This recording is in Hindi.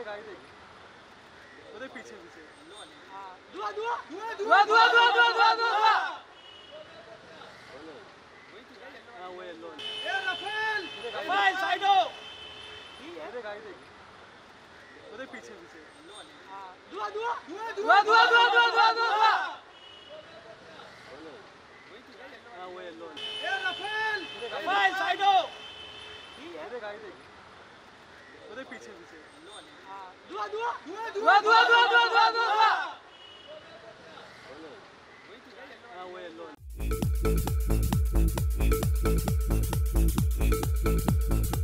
गाड़ी देख उधर पीछे पीछे दुआ दुआ दुआ दुआ दुआ दुआ दुआ दुआ हां वो येलो ए राफेल राफेल साइड हो उधर गाड़ी देख उधर पीछे पीछे दुआ दुआ दुआ दुआ दुआ दुआ दुआ दुआ हां वो येलो ए राफेल राफेल साइड हो उधर गाड़ी देख उधर पीछे पीछे दुआ दुआ दुआ दुआ दुआ दुआ दुआ हां वो येलो